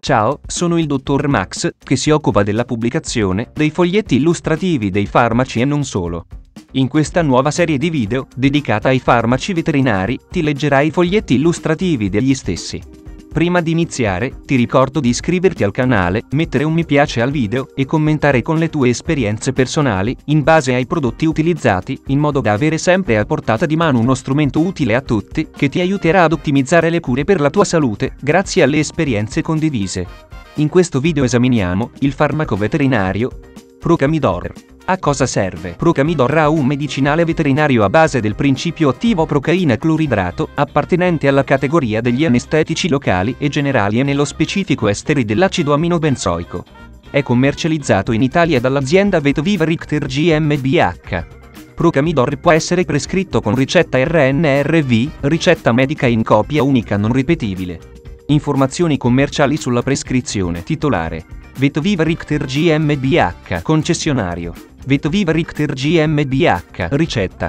Ciao, sono il dottor Max, che si occupa della pubblicazione dei foglietti illustrativi dei farmaci e non solo. In questa nuova serie di video, dedicata ai farmaci veterinari, ti leggerai i foglietti illustrativi degli stessi. Prima di iniziare, ti ricordo di iscriverti al canale, mettere un mi piace al video e commentare con le tue esperienze personali, in base ai prodotti utilizzati, in modo da avere sempre a portata di mano uno strumento utile a tutti, che ti aiuterà ad ottimizzare le cure per la tua salute, grazie alle esperienze condivise. In questo video esaminiamo il farmaco veterinario Procamidor. A cosa serve? Procamidor è un medicinale veterinario a base del principio attivo procaina cloridrato, appartenente alla categoria degli anestetici locali e generali e nello specifico esteri dell'acido aminobenzoico. È commercializzato in Italia dall'azienda Vetviva Richter GmbH. Procamidor può essere prescritto con ricetta RNRV, ricetta medica in copia unica non ripetibile. Informazioni commerciali sulla prescrizione. Titolare: Vetviva Richter GmbH. Concessionario: Vetviva Richter GmbH. Ricetta: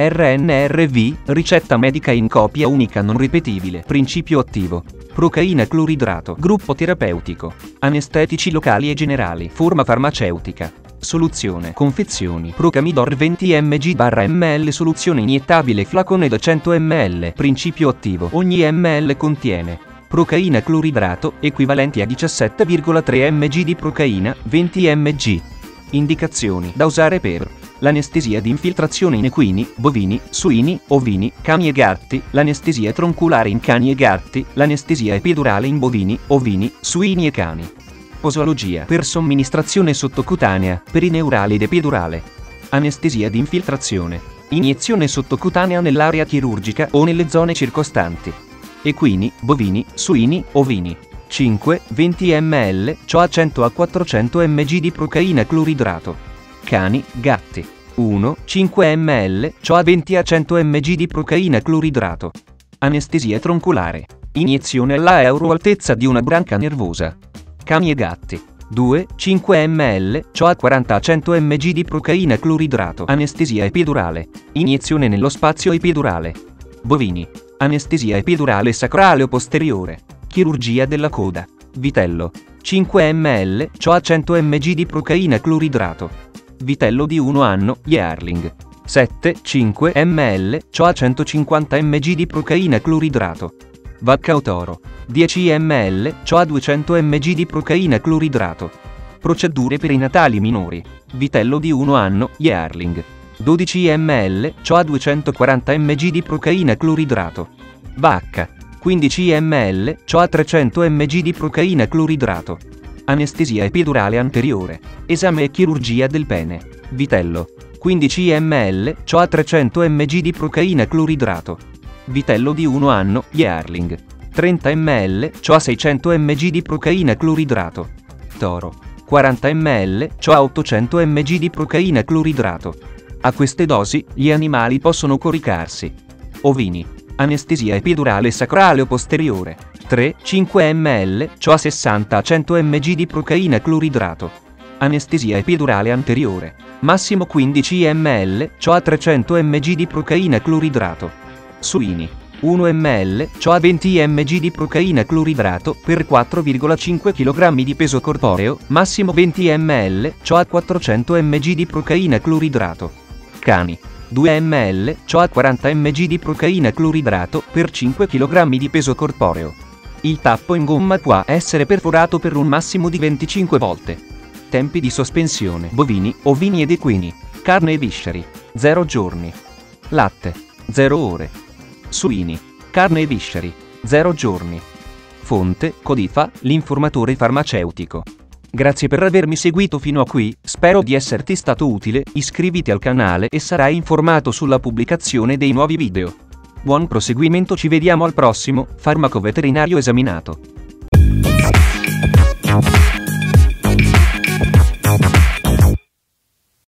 RNRV, ricetta medica in copia unica non ripetibile. Principio attivo: procaina cloridrato. Gruppo terapeutico: anestetici locali e generali. Forma farmaceutica: soluzione. Confezioni: Procamidor 20 mg/ml, soluzione iniettabile, flacone da 100 ml. Principio attivo: ogni ml contiene procaina cloridrato, equivalenti a 17,3 mg di procaina, 20 mg. Indicazioni da usare per l'anestesia di infiltrazione in equini, bovini, suini, ovini, cani e gatti, l'anestesia tronculare in cani e gatti, l'anestesia epidurale in bovini, ovini, suini e cani. Posologia per somministrazione sottocutanea, perineurale ed epidurale. Anestesia di infiltrazione: iniezione sottocutanea nell'area chirurgica o nelle zone circostanti. Equini, bovini, suini, ovini. 5-20 ml, a 100 a 400 mg di procaina cloridrato. Cani, gatti. 1-5 ml, a 20 a 100 mg di procaina cloridrato. Anestesia tronculare: iniezione alla altezza di una branca nervosa. Cani e gatti. 2-5 ml, a 40 a 100 mg di procaina cloridrato. Anestesia epidurale: iniezione nello spazio epidurale. Bovini: anestesia epidurale sacrale o posteriore. Chirurgia della coda. Vitello: 5 ml, a 100 mg di procaina cloridrato. Vitello di 1 anno, yearling: 7-5 ml, a 150 mg di procaina cloridrato. Vacca o toro: 10 ml, a 200 mg di procaina cloridrato. Procedure perinatali minori. Vitello di 1 anno, yearling: 12 ml, a 240 mg di procaina cloridrato. Vacca: 15 ml, a 300 mg di procaina cloridrato. Anestesia epidurale anteriore. Esame e chirurgia del pene. Vitello: 15 ml, a 300 mg di procaina cloridrato. Vitello di 1 anno, yearling: 30 ml, a 600 mg di procaina cloridrato. Toro: 40 ml, a 800 mg di procaina cloridrato. A queste dosi, gli animali possono coricarsi. Ovini: anestesia epidurale sacrale o posteriore. 3-5 ml, a 60 a 100 mg di procaina cloridrato. Anestesia epidurale anteriore. Massimo 15 ml, a 300 mg di procaina cloridrato. Suini: 1 ml, a 20 mg di procaina cloridrato per 4,5 kg di peso corporeo, massimo 20 ml, a 400 mg di procaina cloridrato. Cani: 2 ml, a 40 mg di procaina cloridrato per 5 kg di peso corporeo. Il tappo in gomma può essere perforato per un massimo di 25 volte. Tempi di sospensione: bovini, ovini ed equini. Carne e visceri: 0 giorni. Latte: 0 ore. Suini: carne e visceri: 0 giorni. Fonte: Codifa, l'informatore farmaceutico. Grazie per avermi seguito fino a qui, spero di esserti stato utile, iscriviti al canale e sarai informato sulla pubblicazione dei nuovi video. Buon proseguimento, ci vediamo al prossimo farmaco veterinario esaminato.